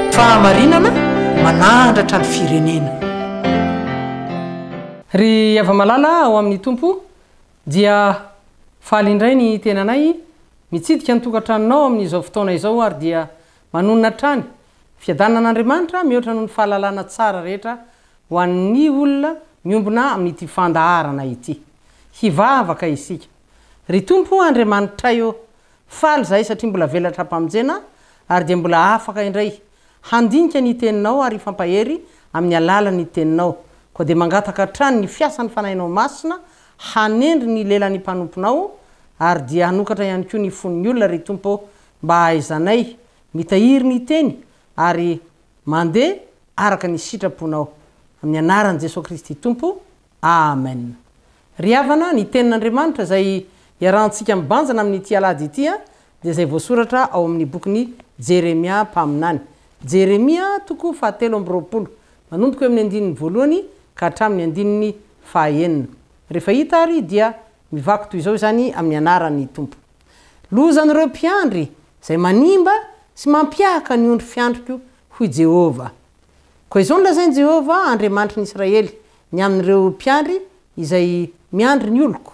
fahamarinana manandratra ny firenena. Ry ava-malala ao amin'ny tompo dia faly indray ny tenanay mitsidika ny tokantranonao amin'izao fotoana izao ary dia manonona trany fiadanan'Andriamanitra mihoatra noho ny fahalalana tsara rehetra ho an'ny olona miombona amin'ity fandaharana ity. Hivavaka isika. Ry tompo Andriamanitra eo, faly zahay satria mbola velatra hampamonjena ary dia mbola afaka indray handinika ny teninao ary fampahery amin'ny alalan'ny teninao. Koa dia mangataka trany ny fiasan'ny fanahinao masina hanendry ny lelan'ny mpanomponao ary dia hanokatra ihany koa ny fon'ny olona ry tompo mba hahaizanay mitahiry ny teny ary mandeha araka ny sitraponao amin'ny anaran'i Jesosy Kristy tompo. Amen. Ry havana ny tenin'Andriamanitra izay iarahantsika mibanjana amin'ity alady ity dia izay voasoratra ao amin'ny bokin'ny Jeremia mpaminany. Jeremia toko 7:20 manomboka eo amin'ny andininy voalohany ka hatramin'ny andininy fahaenina. Rehefa hita ary dia mivaky toy izao izany amin'ny anaran'ny tompo. Lozan'ireo mpiandry izay manimba sy mampiahaka ny ondry fiandriko hoy Jehova. Koa izao nolazainy Jehova Andriamanitry ny Israely ny amin'ireo mpiandry izay miandry ny oloko.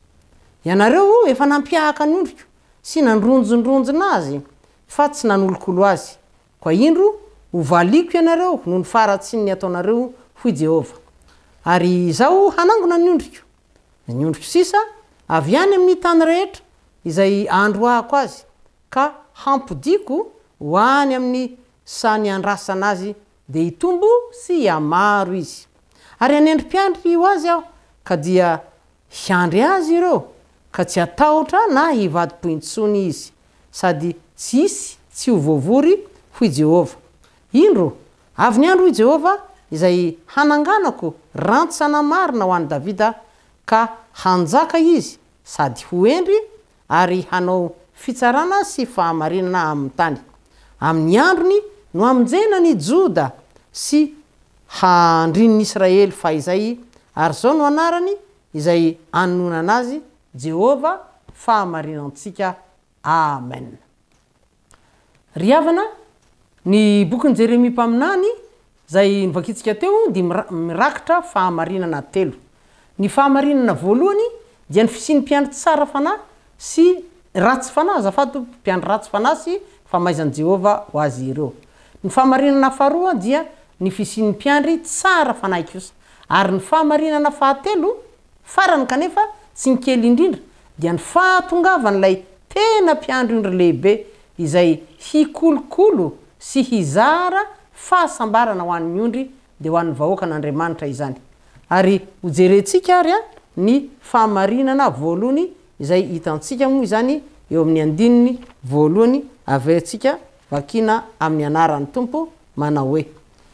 Ianareo efa nampiahaka ny ondriko sy nandronjondronjona azy fa tsy nanolokolo azy. Koa indro hovaliko ianareo noho ny faratsiny ny ataonareo hoy Jehova. Ary izao hanangona ny ondriko. Ny ondriko sisa avy any amin'ny tany rehetra izay androahako azy ka hampodiko ho any amin'ny sany andrasana azy dia hitombo sy hamaro izy. Ary hanendrim-piandry ho azy aho ka dia hiandry azy ireo ka tsy hatahotra na hivadi-pointsony izy sady tsy ho voavory hoy Jehova. Indro avy ny andro hoy Jehova izay hananganako rantsana marina ho an'i Davida ka hanjaka izy sady ho endry ary hanao fitsarana sy fahamarinana amin'ny tany. Amin'ny androny no hamonjena ny Joda sy handrin'ny Israely fahizay ary zao no anarany izay anonana azy Jehova fahamarinantsika. Amen. Ry havana ny bokin'i Jeremia mpaminany izay nivakitsika teo dia mirakitra fahamarinana telo. Ny fahamarinana voalohany dia ny fisian'ny mpiandry tsara fanahy sy ratsy fanahy azafady mpiandry ratsy fanahy sy famaizan'i Jehova ho azy ireo. Ny fahamarinana faharoa dia ny fisian'ny mpiandry tsara fanahy kosa. Ary ny fahamarinana fahatelo farany kanefa tsy ny kely indrindra dia ny fahatongavan'ilay tena mpiandry ondry lehibe izay hikolokolo sy hizara fahasambarana ho an'ny ondry dia ho an'ny vahoaka n'Andriamanitra izany. Ary hojerentsika ary ny fahamarinana voalohany izay hitantsika moa izany eo amin'ny andininy voalohany averintsika vakina amin'ny anaran'ny tompo manao hoe: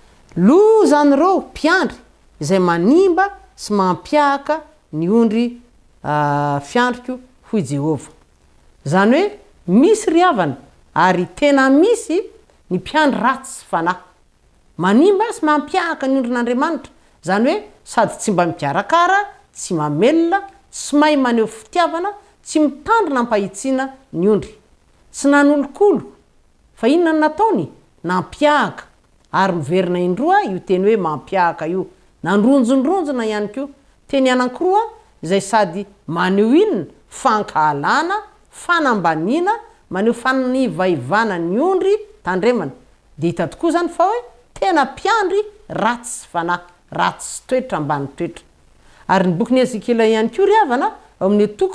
lozan'ireo mpiandry izay manimba sy mampiahaka ny ondry fiandriko hoy Jehova. Zany hoe misy ry havana ary tena misy ny mpiandry ratsy fanahy manimba sy mampiahaka ny ondrin'Andriamanitra. Zany hoe sady tsy mba mikarakara, tsy mamelona, tsy mahay maneho fitiavana, tsy mitandrina ampahitsiana ny ondry, tsy nanolokolo fa inona ny nataony? Nampiahaka. Ary miverina indroa io teny hoe mampiahaka io. Nandronjondronjona ihany koa. Teny anankiroa izay sady maneho inona? Fankahalana, fanambaniana, maneho fanivaivana ny ondry tandremana. Dia hita tokoa zany fa hoe tena mpiandry ratsy fanahy, ratsy toetra ambany toetra. Ary ny bokin'ny Ezekila ihany koa ry havana ao amin'ny toko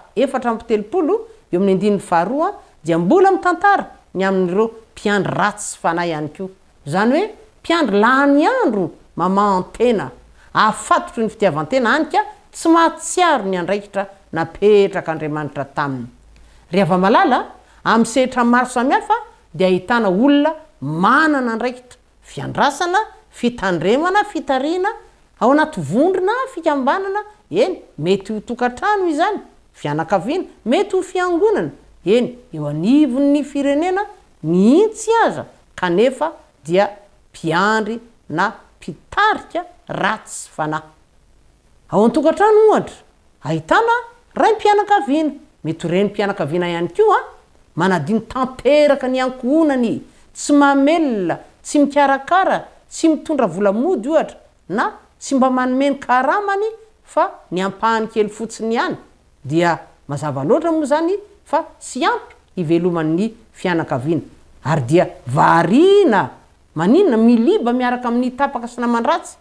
4:70 eo amin'ny andininy faharoa dia mbola mitantara ny amin'ireo mpiandry ratsy fanahy ihany koa. Zany hoe mpiandry lany andro mamantena, afatotro ny fitiavan-tena hanika tsy mahatsiaro ny andraikitra napetraka Andriamanitra taminy. Ry hava-malala amin'ny sehatra maro samihafa dia ahitana olona manana andraikitra fiandrasana, fitandremana, fitarina ao anaty vondrona, fikambanana. Eny, mety ho tokantrano izany, fianakaviana, mety ho fiangonana. Eny, eo anivon'ny firenena mihitsy aza kanefa dia mpiandry na mpitarika ratsy fanahy. Ao an-tokantrano ohatra ahitana raim-pianakaviana, mety ho renim-pianakaviana ihany koa manadino tanteraka ny ankohonany, tsy mamelona, tsy mikarakara tsy mitondra volamody ohatra na tsy mba manomeny karamany fa ny ampahany kely fotsiny ihany dia mazava loatra moa zany fa tsy ampy iveloman'ny fianakaviana ary dia varina maninona miliba miaraka amin'ny tapaka sy namandratsy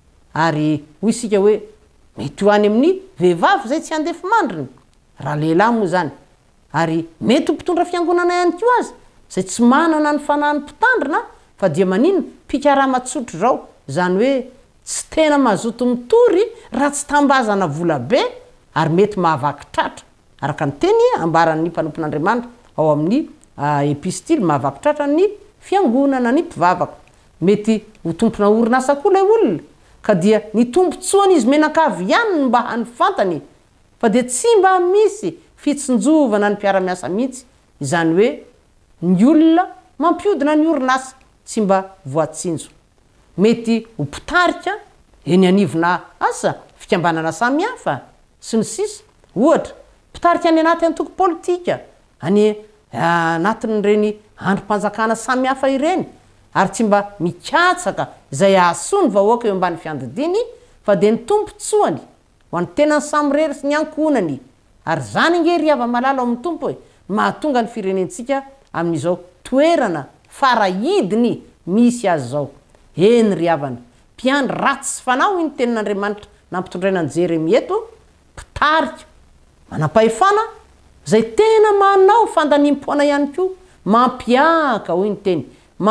ary hoy isika hoe mety ho any amin'ny vehivavy zay tsy andefy mandriny raha lehilahy moa zany ary mety ho mpitondra fiangonana ihany koa azy zay tsy manana ny fanahany mpitandrina fa dia maninona pikaraha-matsotro zao zany hoe tsy tena mazoto mitory raha tsy tambazana volabe ary mety mahavaky tratra araka ny teny ambaran'ny mpanompon'Andriamanitra ao amin'ny epistily mahavaky tratra ny fiangonana ny mpivavaka mety ho tompona orinasa koa lay olona ka dia ny tombontsoany izy menakavy ihany mba hany fantany fa dia tsy mba misy fitsinjovana ny mpiara-miasa mihitsy izany hoe ny olona mampiodina ny orinasa tsy mba voatsinjo mety ho pitarika eny anivona asa fikambanana samy hafa sy ny sisa ohatra pitarika any anaty antoko politika any anatin'ireny androm-panjakana samy hafa ireny ary tsy mba mikatsaka izay ahasoa ny vahoaka eo ambany fiandidiny fa dia ny tompontsoany ho any tenany samyrery sy ny ankonany ary zany ingery ava-malala ao amin'ny tompo hoe mahatonga ny firenentsika amin'izao toerana farahidiny misy azy zao eny ry havana mpiandry ratsy sy fanao iny tenin'Andriamanitra nampitondrainany Jeremia eto pitarika manam-pahefana zay tena manao fandanimpoana ihany koa mampiaka hoy ny teny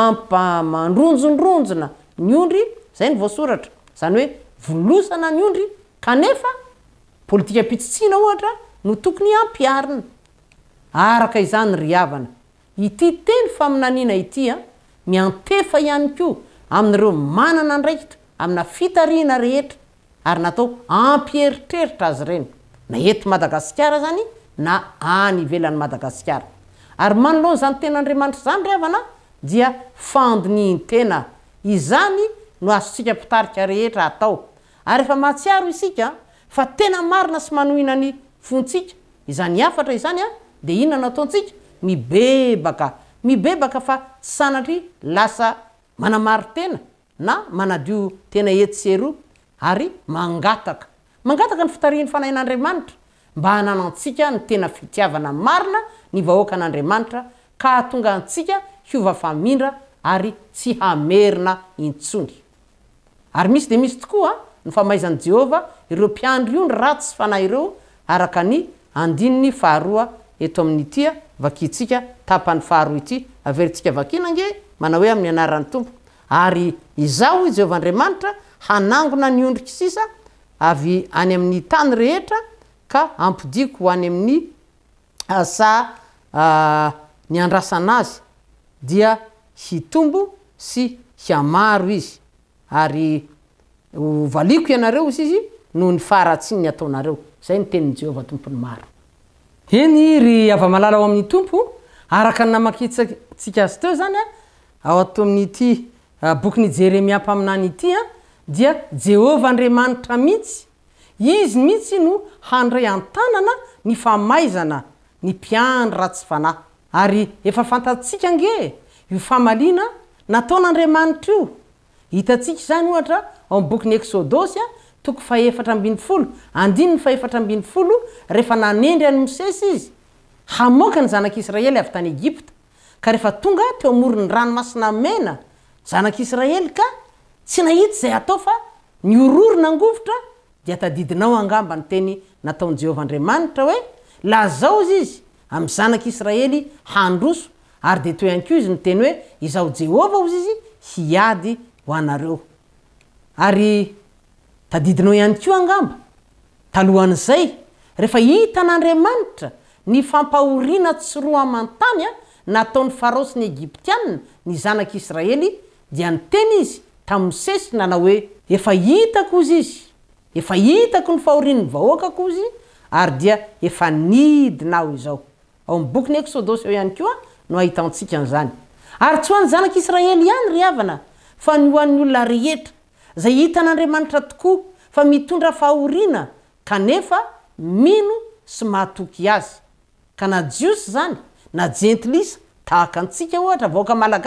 mandronjondronjona ny ondry zay ny voasoratra zany hoe volosana ny ondry kanefa politika pitsitsina ohatra no tokony ampiarina araka izany ry havana ity teny faminaniana ity miantefa ihany koa amin'ireo manana andraikitra amina fitariana rehetra ary natao ampieritreritra azy reny na eto Madagasikara zany na any ivelan'ny Madagasikara ary manoloana zany ten'Andriamanitra zany ry havana dia fandinian-tena izany no azontsika pitarika rehetra atao ary efa mahatsiaro isika fa tena marina sy manohina ny fontsika izany afatra izany dia inona nataontsika mibebaka fa tsy sanatry lasa manamary tena na manadio tena etseroa ary mangataka ny fitarian'ny fanahin'Andriamanitra mba hananantsika ny tena fitiavana marina ny vahoaka an'Andriamanitra ka hatonga antsika hiova famindra ary tsy hamerina intsony ary misy dia misy tokoa ny famaizan'i Jehova ireo mpiandry ondry ratsy fanahy ireo araka ny andininy faharoa eto amin'ity vakitsika tapany faharoa ity averintsika vakina nge manao hoe amin'ny anaran'ny tompo ary izao i Jehovahandriamanitra hanangona ny ondrika sisa avy any amin'ny tany rehetra ka ampidiko ho any amin'ny asa ny andrasana azy dia hitombo sy hiamaro izy ary valiko ianareo izy noho ny faharatsiny ny ataonareo zay ny tenin'ny Jehova tompony maro eny ry ava-malala ao amin'ny tompo araka ny namakitsika azy teo zany ao ato amin'ity bokyny Jeremia mpaminany ity dia Jehovahandriamanitra mihitsy izy mihitsy no handray an-tanana ny famaizana ny mpiandry ratsy fanahy ary efa fantatsika nge io famaliana nataon'Andriamanitra io hitatsika zany ohatra ao amin'ny bokyny Exodosy toko 7:10 andininy 7:10 rehefa nanendry any Mosesy izy hamoaka ny zanak'Israely avy tany Egypta ka rehefa tonga teo amoron'ny ranomasina mena zanak'Israely ka tsy nahita zay atao fa ny ororona angovotra dia tadidinao angamba ny teny nataon'i Jehovahandriamanitra hoe lazao izy amin'ny zanak'Israely handroso ary dia toy ihany koa izy ny teny hoe izao Jehova ozy izy hiady ho anareo ary tadidinao ihany koa angamba talohan'izay rehefa hita an'Andriamanitra ny fampahoriana tsy roa amantany nataon'ny Farao sy ny Egyptianina ny zanak'Israely dia ny teny izy tamin'ny Mosesy nanao hoe efa hitako izy efa hitako ny fahorian'ny vahoakako izy ary dia efa nidinao izao ao amin'ny bokyny Exodosy eo ihany koa no ahitantsika an'izany ary tsy ho an'ny zanak'Israely ihany ry havana fa ny ho an'ny olona rehetra zay hita an'Andriamanitra tokoa fa mitondra fahoriana kanefa mino sy mahatoky azy ka na jiosy zany na jentilisa tahaka antsika ohatra vahoaka malagasy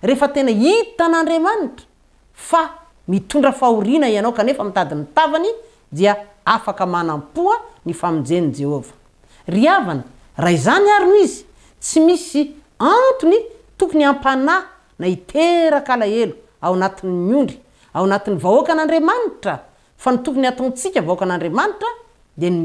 rehefa tena hitan'Andriamanitra fa mitondra fahoriana ianao kanefa mitady ny tavany dia afaka manampoa ny famonjen'i Jehova. Ry havana, raha izany ary no izy tsy misy antony tokony hampanahy na hiteraka alahelo ao anatin'ny miondry ao anatin'ny vahoaka an'Andriamanitra fa ny tokony ataontsika vahoaka an'Andriamanitra dia ny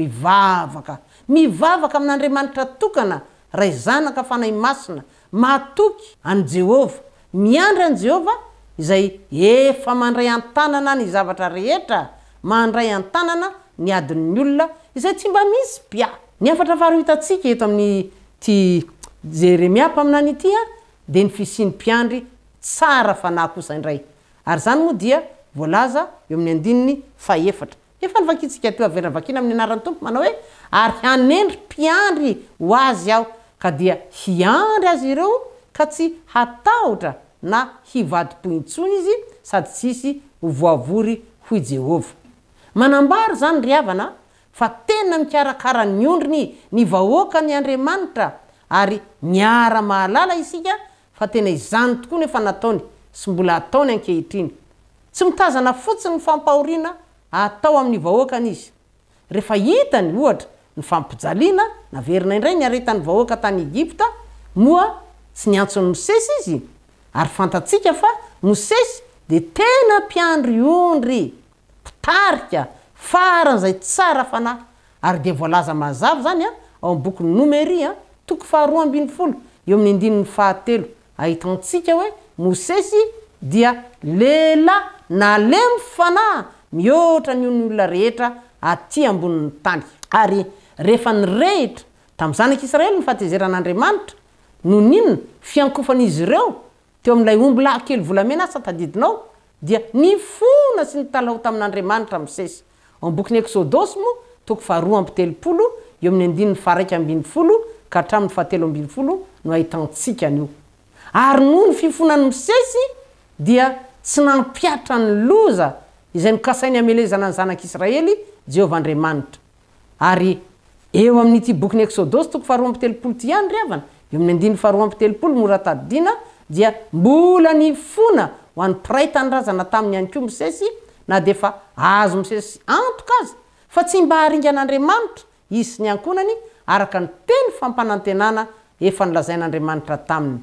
mivavaka amin'Andriamanitra tokana ray zanaka fanahy masina matoky an' Jehova, miandry an' Jehova izay efa mandray an-tanana ny zavatra rehetra, mandray an-tanana ny adin'ny olona izay tsy mba misy pia. Ny afatra faharoa hitantsika eto amin'ny ty Jeremia mpaminany ity dia ny fisian'ny mpiandry tsara fanahy kosa indray. Ary zany moa dia voalaza eo amin'ny andininy faefatra. Efa nivakitsika teo averina vakina amin'ny anaran'ny Tompo manao hoe ary hanendry mpiandry ho azy aho ka dia hiandry azy ireo ka tsy hatahotra na hivadi-po intsony izy sady tsisy voavory hoy Jehova. Manambary zany ry havana fa tena mikarakara ny ondriny ny vahoaka ny Andriamanitra ary miara mahalala isika fa tena izany tokoa nefa nataony sy mbola ataony ankehitriny. Tsy mitazana fotsiny ny fampahoriana atao amin'ny vahoakany izy. Rehefa hitany ohatra ny fampijaliana naverina indray ny aretan'ny vahoaka tany Egypta moa tsy niantson'ny Mosesy izy ary fantatsika fa Mosesy dia tena mpiandry ondry mpitarika faran'izay tsara fanahy ary dia voalaza mazava zany ao amin'ny boky Nomeria toko faharoa ambin'ny folo eo amin'ny andininy fahatelo ahitantsika hoe Mosesy dia lehilahy nalemy fanahy mihoatra ny olona rehetra aty ambonin'ny tany. Ary rehefa nirehitra tamin'ny zanak'Israely ny fahatezeran'Andriamanitra no ninona fiankofan'izy ireo teo amin'ilay omby lahy kely volamena asa tadidinao dia nifona sy nitalao tamin'Andriamanitra Mosesy. Ao amin'ny bokin'ny Exodosy moa toko faharoa amby telopolo eo amin'ny andininy faha-raika ambin'ny folo ka hatramin'ny fahatelo ambin'ny folo no ahitantsika an'io. Ary noho ny fifonan'ny Mosesy dia tsy nampiatra ny loza izay nokasainy amelezana ny zanak'Israely Jehova Andriamanitra. Ary eo amin'ity bokin'ny Exodosy toko faharoa amby telopolo ty ihany ry havana eo amin'ny andininy faharoa amby telopolo mora tadidina dia mbola nifona ho an'ny piraita ny razana taminy ihany koa Mosesy na dia fa azo Mosesy antoka azy fa tsy mba haringan'Andriamanitra izy sy ny ankonany araka ny teny fampanantenana efa nilazain'Andriamanitra taminy.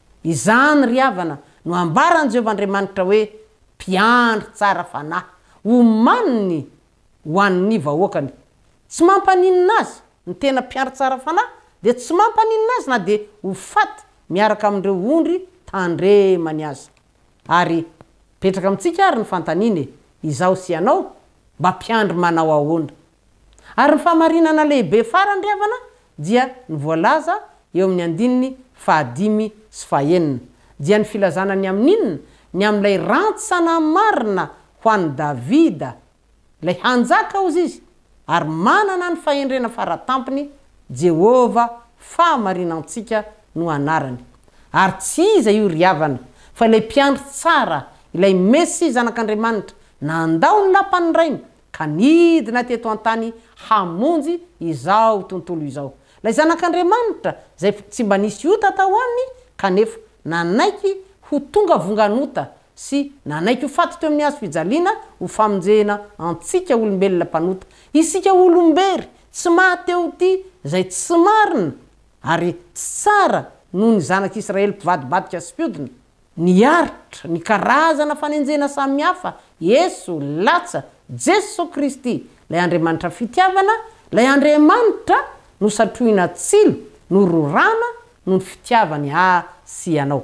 Izany ry havana no ambaran'i Jehova Andriamanitra hoe mpiandry tsara fanahy omaniny ho an'ny vahoakany. Tsy mampaninina azy ny tena mpiandry tsara fanahy dia tsy mampaninina azy na dia ho faty miaraka amin'ireo ondry tandremany azy. Ary petraka amintsika ary ny fantaniny izao sy ianao mba mpiandry manao ahoana. Ary ny famarinana lehibe farany ry havana dia ny voalaza eo amin'ny andininy fahadimy sy fahaenina dia ny filazana ny amin'inona ny amin'ilay rantsana marina ho an'i Davida ilay hanjaka ozy izy ary manana ny fahendrena faratampony Jehova famarinantsika no anarany. Ary tsy iza io ry havana fa ilay mpiandry tsara ilay Mesy zanak'Andriamanitra nandao ny lapany rainy ka nidina teto an-tany hamonjy izao tontolo izao. Ilay zanak'Andriamanitra zay tsy mba nisy ota tao aminy kanefa nanaiky ho tonga vonganota sy nanaiky ho faty teo amin'ny hazo fijaliana ho famonjena antsika olombelona mpanota. Isika olombery tsy mahateo ty zay tsy marina ary tsara noho ny zanak'Israely mpivadibadika sy mpiodina. Niaritra ny karazana fanenjena samihafa Yesu latsa Jesu Kristy lay Andriamanitra fitiavana, lay Andriamanitra no satroina tsilo no rorana no ny fitiavany sy ianao.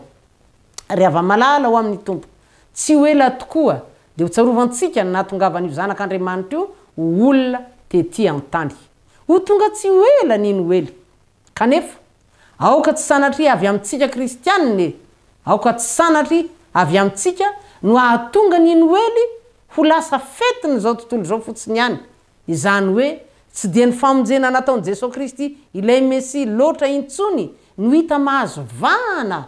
Ry hava-malala ho amin'ny Tompo tsy ho ela tokoa dia ho tsarovantsika ny nahatongavan'io zanak'Andriamanitra io ho olona tetỳ an-tany. Ho tonga tsy ho ela nino ho ely kanefa aoka tsy sanatry avy amintsika kristianina, aoka tsy sanatry avy amintsika no ahatonga nino ho ely ho lasa fetiny zao tontolo zao fotsiny ihany. Izany hoe tsy dia ny famonjena nataon'i Jesosy Kristy ilay Mesy loatra intsony no hita mahazo vahana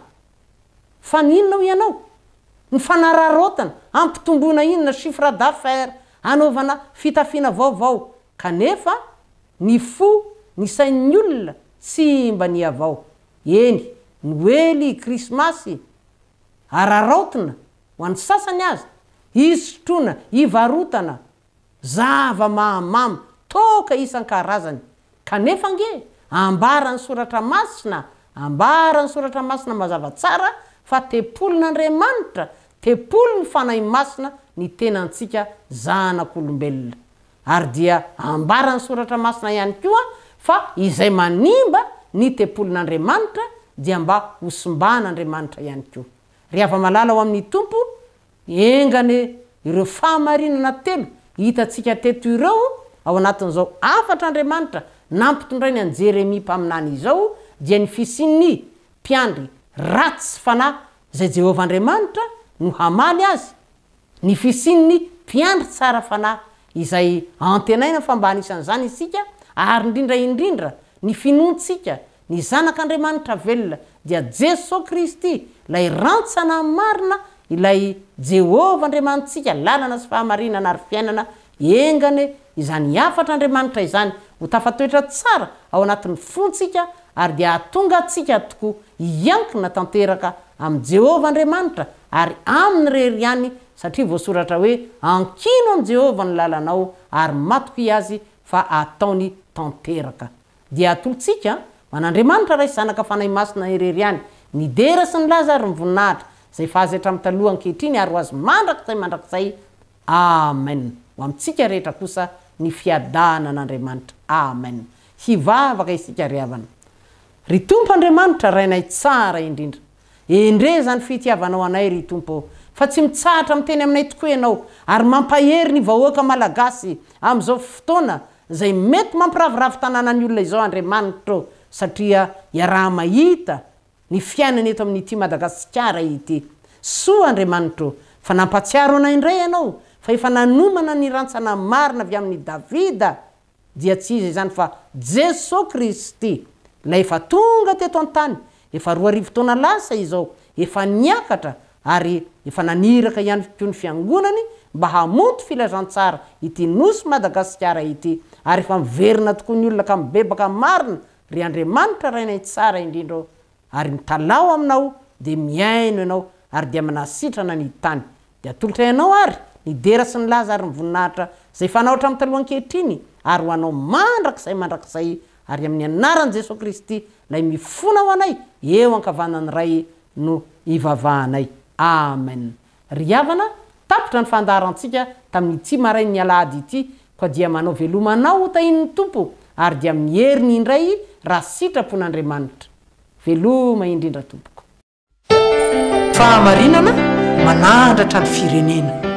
fa ninona ho ianao ny fanararotana ampitomboana inona chiffre d'affaires anaovana fitafiana vaovao kanefa ny fo ny sain'ny olona sy mba ny avao. Eny, Noely, Krismasy araraotina ho an'ny sasany azy isotrona ivarotana zava mahamamy toka isan-karazany kanefa nge ambarany soratra masina ambarany soratra masina mazava tsara fa tepolon'Andriamanitra tepolo ny fanahy masina ny tenantsika zanak'olombelona ary dia ambarany soratra masina ihany koa fa izay manimba ny tepolon'Andriamanitra dia mba hosimban'Andriamanitra ihany koa rehefa malala ao amin'ny tompo engane ireo fahamarinana telo hitatsika teto ireo ao anatin'izao afatr'Andriamanitra nampitondrainy an Jeremia mpaminany izao dia ny fisian'ny mpiandry ratsy fanahy zay Jehovah Andriamanitra no hamaly azy ny fisian'ny mpiandry tsara fanahy izay antenaina fambanisan'izany isika ary indrindra ny finoantsika ny zanak'Andriamanitra velona dia Jesosy Kristy ilay rantsana marina ilay Jehovah Andriamanitsika lalana sy fahamarinana ary fiainana engane izany afatr'Andriamanitra izany ho tafatoetra tsara ao anatin'ny fontsika ary dia atonga atsika tokoa iankina tanteraka amin'ny Jehovah Andriamanitra ary amin'ny reriany satria voasoratra hoe ankino amin'ny Jehovah ny lalanao ary matoky azy fa ataony tanteraka dia atolotsika man'Andriamanitra ray zanaka fanahy masina ireriany ny dera sy ny laza ary ny voninahitra zay fahazy hatramin'ny taloha ankehitriny ary ho azy mandrakizay amen ho amintsika rehetra kosa ny fiadana an'Andriamanitra amen hivavaka isika riavana ry tompo Andriamanitra rainay tsara indrindra endre zany fitiavanao anay ry tompo fa tsy mitsahatra miteny aminay tokoa ianao ary mampahery ny vahoaka malagasy amin'izao fotoana zay mety mampiraviravo tanànan'ny olona izao Andriamanitra satria iaraha mahita ny fiainana eto amin'ity Madagasikara ity soa Andriamanitra fa nampatsiaro anay indray ianao fa efa nanomana ny rantsana marina avy amin'ny Davida dia tsy izy izany fa Jesosy Kristy la efa tonga teto an-tany efa 2 taona lasa izao efa niakatra ary efa naniraka ihany koa ny fiangonany mba hamonto filazantsara ity nosy Madagasikara ity ary efa miverina tokoa ny olona ka mibebaka marina ry Andriamanitra rainay tsara indrindra ary mitalao aminao dia miaino ianao ary dia manasitrana ny tany dia atolotra ianao ary ny dera sy ny laza ary ny voninahitra zay fanaotra amin'ny taloha ankehitriny ary ho anao mandrakizay ary amin'ny anaran'i Jesosy Kristy lay mifona ho anay eo ankavanany ray no ivavahanay amen ry havana tapitra ny fandaharantsika tamin'ity marainy alahady ity ka dia manao velomanao tahin'ny tompo ary dia mieriny indray raha sitrapon'Andriamanitra veloma indrindra tompoko fahamarinana manandratra ny firenena